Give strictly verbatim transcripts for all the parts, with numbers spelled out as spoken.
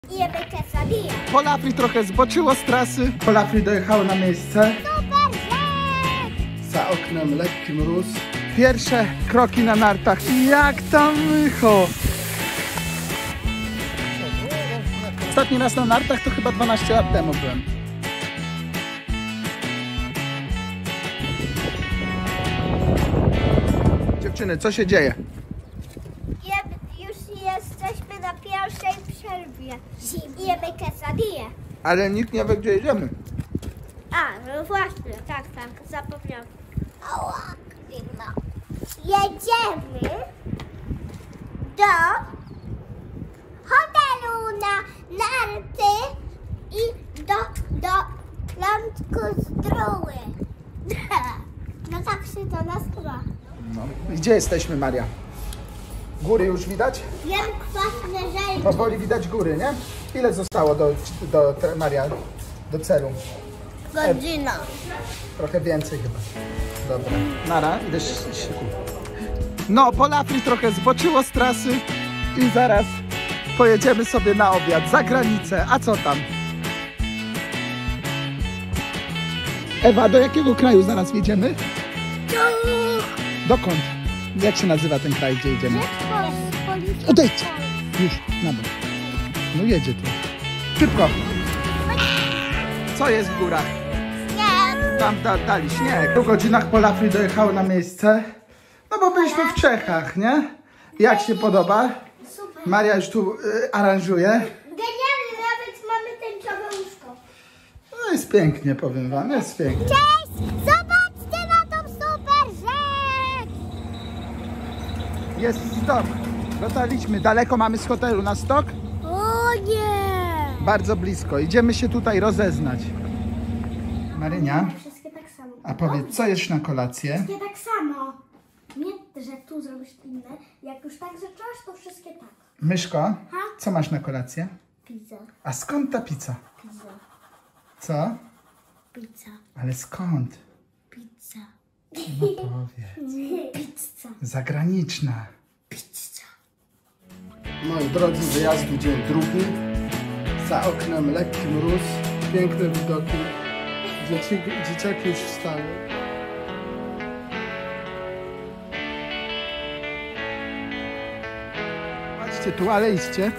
Jemy quesadilla. Polafri trochę zboczyło z trasy. Polafri dojechało na miejsce. Super rzecz! Za oknem lekki mróz. Pierwsze kroki na nartach. Jak tam mycho! Ostatni raz na nartach to chyba dwanaście lat temu byłem. Dziewczyny, co się dzieje? Jem, już jesteśmy na pierwszej przerwie. Jemy quesadilla. Ale nikt nie wie, gdzie jedziemy. A, no właśnie, tak, tak, zapomniałam. Ała, zimno. Jedziemy do hotelu na narty i do, do Lampku Zdroły. No tak się to nazywa. No. Gdzie jesteśmy, Maria? Góry już widać? Jem kwaśne rzeczy. Powoli widać góry, nie? Ile zostało do, do, do Maria, do celu? Godzina. Trochę więcej chyba. Dobra. Nara, idę siku. No, Polafri trochę zboczyło z trasy i zaraz pojedziemy sobie na obiad za granicę. A co tam? Ewa, do jakiego kraju zaraz jedziemy? Dokąd? Jak się nazywa ten kraj, gdzie jedziemy? Odejdź! Już, na bok. No jedzie tu. Szybko! Co jest w górach? Nie. Tam da, dali śnieg. Po godzinach Polafri dojechało na miejsce. No bo byliśmy w Czechach, nie? Jak się podoba? Super. Maria już tu y, aranżuje. Genialnie, nawet mamy tęczowe łóżko. No jest pięknie, powiem wam, jest pięknie. Cześć! Zobaczcie na tą super rzecz! Jest stok. Dotarliśmy. Daleko mamy z hotelu na stok? O nie! Bardzo blisko. Idziemy się tutaj rozeznać. Marynia, Wszystkie tak samo. a powiedz, co jesz na kolację? Wszystkie tak samo. Nie, że tu zrobisz inne. Jak już tak zaczęłaś, to wszystkie tak. Myszko, co masz na kolację? Pizza. A skąd ta pizza? Pizza. Co? Pizza. Ale skąd? Pizza. No powiedz. Pizza. Zagraniczna. Pizza. Moi drodzy, wyjazdu dzień drugi. Za oknem lekki mróz, piękne widoki. Dzieci, dzieciaki już wstały. Patrzcie, tu ale iście.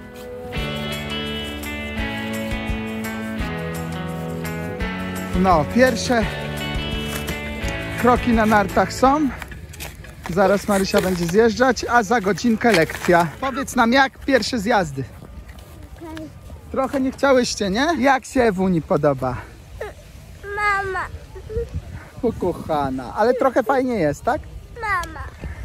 No, pierwsze kroki na nartach są. Zaraz Marysia będzie zjeżdżać, a za godzinkę lekcja. Powiedz nam, jak pierwsze zjazdy? Trochę nie chciałyście, nie? Jak się Ewuni podoba? Mama. Ukochana, ale trochę fajnie jest, tak? Mama.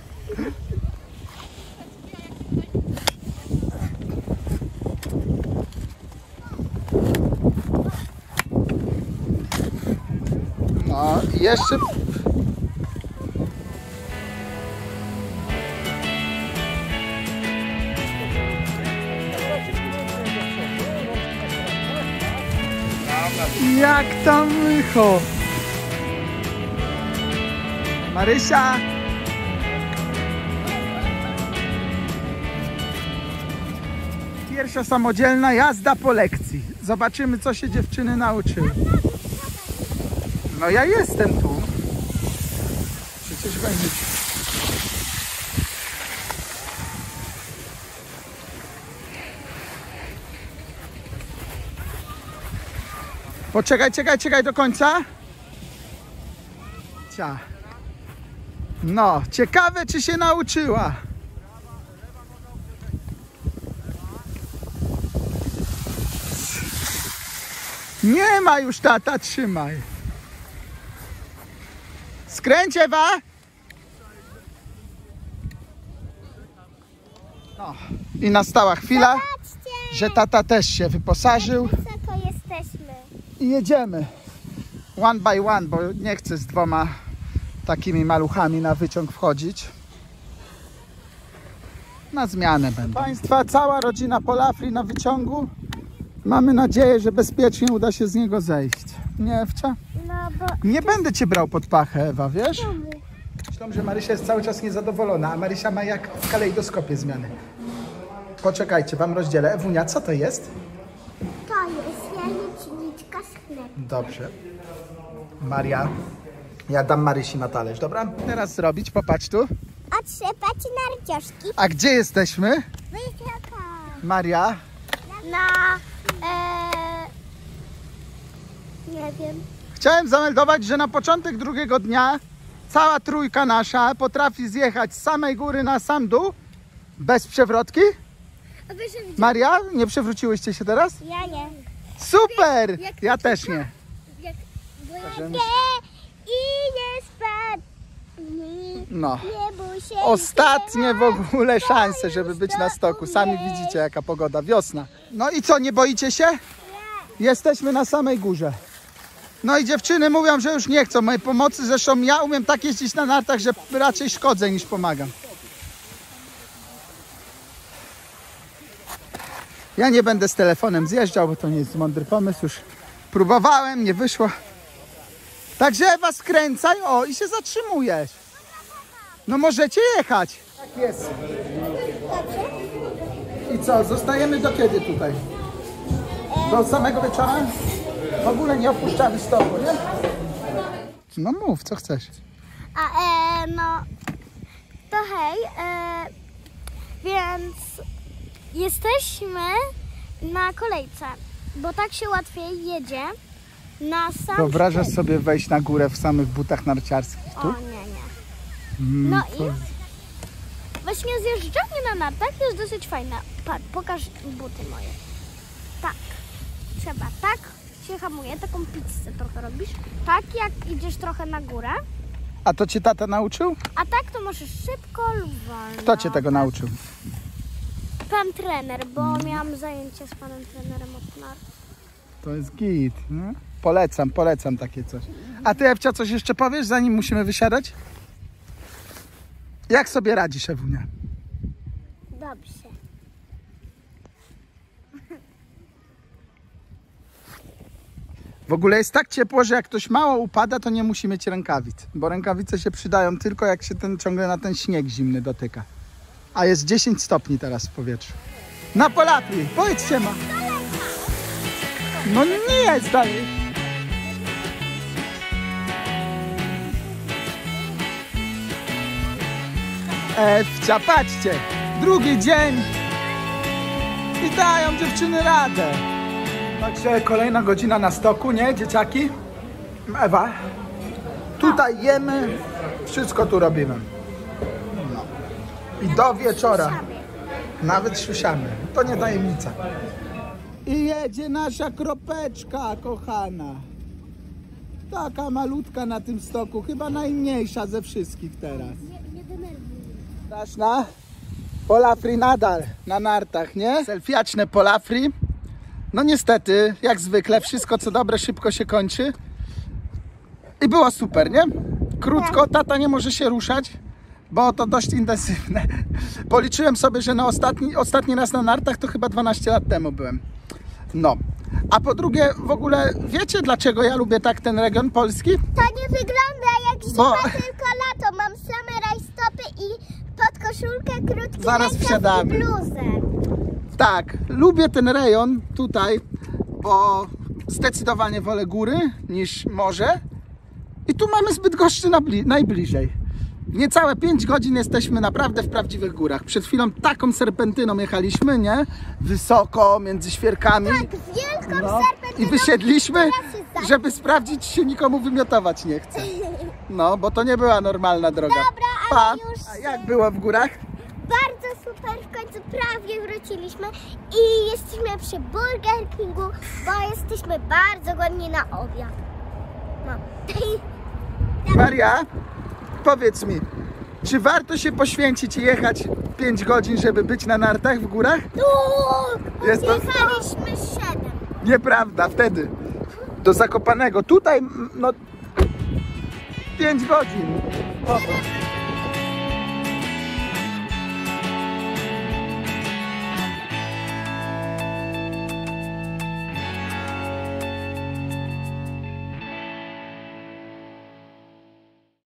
No i jeszcze... Jak tam mycho? Marysia! Pierwsza samodzielna jazda po lekcji. Zobaczymy, co się dziewczyny nauczyły. No ja jestem tu. Przecież będzie. Poczekaj, czekaj, czekaj do końca. Cia. No, ciekawe, czy się nauczyła. Nie ma już, tata, trzymaj. Skręć, Ewa. No, i nastała chwila, Zobaczcie. że tata też się wyposażył. Wysoko jesteśmy. I jedziemy. One by one, bo nie chcę z dwoma takimi maluchami na wyciąg wchodzić. Na zmianę będę. Państwa, cała rodzina Polafri na wyciągu. Mamy nadzieję, że bezpiecznie uda się z niego zejść. Nie, Ewcia? No bo... Nie będę cię brał pod pachę, Ewa, wiesz? Myślę, że Marysia jest cały czas niezadowolona, a Marysia ma jak w kalejdoskopie zmiany. Poczekajcie, wam rozdzielę. Ewunia, co to jest? To jest jajeczniczka z chlebem. Dobrze. Maria, ja dam Marysi na talerz, dobra? Teraz zrobić, popatrz tu. Otrzepać narciarki. A gdzie jesteśmy? Wysoko. Maria? Na... E, nie wiem. Chciałem zameldować, że na początek drugiego dnia cała trójka nasza potrafi zjechać z samej góry na sam dół bez przewrotki. A wy, że widzicie? Maria, nie przewróciłyście się teraz? Ja nie. Super! Jak- Ja też nie. Jak, bo ja Także nie i nie spadnij. No. Nie bój się. Ostatnie w ogóle szanse, żeby być na stoku. Sami widzicie, jaka pogoda. Wiosna. No i co, nie boicie się? Jesteśmy na samej górze. No i dziewczyny mówią, że już nie chcą mojej pomocy. Zresztą ja umiem tak jeździć na nartach, że raczej szkodzę niż pomagam. Ja nie będę z telefonem zjeżdżał, bo to nie jest mądry pomysł. Już próbowałem, nie wyszło. Także Ewa, skręcaj, o, i się zatrzymujesz. No możecie jechać. Tak jest. I co, zostajemy do kiedy tutaj? Do samego wieczora? W ogóle nie opuszczamy stołu, nie? No mów, co chcesz. A e, no, to hej, e, więc jesteśmy na kolejce, bo tak się łatwiej jedzie na sam Wyobrażasz szczyt. sobie wejść na górę w samych butach narciarskich tu? O nie, nie. Mm, No to- i właśnie zjeżdżanie na nartach jest dosyć fajne. Patrz, pokaż buty moje. Tak, trzeba tak się hamuje, taką pizzę trochę robisz. Tak jak idziesz trochę na górę, A to cię tata nauczył? a tak to możesz szybko lub wolno. Kto cię tego nauczył? Pan trener, bo miałam zajęcia z panem trenerem od nart. To jest git, nie? Polecam, polecam takie coś. A ty, Ewcia, coś jeszcze powiesz, zanim musimy wysiadać? Jak sobie radzisz, Ewunia? Dobrze. W ogóle jest tak ciepło, że jak ktoś mało upada, to nie musi mieć rękawic. Bo rękawice się przydają tylko jak się ten, ciągle na ten śnieg zimny dotyka. A jest dziesięć stopni teraz w powietrzu. Na Polapli, powiedzcie ma. No nie jest dalej. Ewcia, patrzcie, drugi dzień i dają dziewczyny radę. Także kolejna godzina na stoku, nie, dzieciaki? Ewa, tutaj jemy, wszystko tu robimy. No. I do wieczora. Nawet siusiamy, to nie tajemnica. I jedzie nasza kropeczka, kochana. Taka malutka na tym stoku, chyba najmniejsza ze wszystkich teraz. Nie, nie denerwuj. Straszna. Polafri nadal na nartach, nie? Selfiaczne Polafri. No niestety, jak zwykle, wszystko co dobre szybko się kończy. I było super, nie? Krótko, tata nie może się ruszać, bo to dość intensywne. Policzyłem sobie, że na ostatni, ostatni raz na nartach to chyba dwanaście lat temu byłem. No. A po drugie, w ogóle wiecie, dlaczego ja lubię tak ten region polski? To nie wygląda jak zima, Bo- tylko lato. Mam same rajstopy i pod koszulkę krótki Zaraz rękaw wsiadamy. i bluzę. Tak, lubię ten rejon tutaj, bo zdecydowanie wolę góry niż morze. I tu mamy Bydgoszczy nabli- najbliżej. Niecałe pięć godzin jesteśmy naprawdę w prawdziwych górach. Przed chwilą taką serpentyną jechaliśmy, nie? Wysoko, między świerkami. Tak, wielką No. serpentyną. I wysiedliśmy, Teraz się za- żeby sprawdzić, czy się nikomu wymiotować nie chce. No, bo to nie była normalna droga. Dobra, ale Pa. już A jak było w górach? bardzo super, w końcu prawie wróciliśmy i jesteśmy przy Burger Kingu, bo jesteśmy bardzo głodni na obiad. No. Maria, powiedz mi, czy warto się poświęcić i jechać pięć godzin, żeby być na nartach w górach? Tu Jest to- jechaliśmy siedem. Nieprawda, wtedy do Zakopanego. Tutaj, no, pięć godzin. O,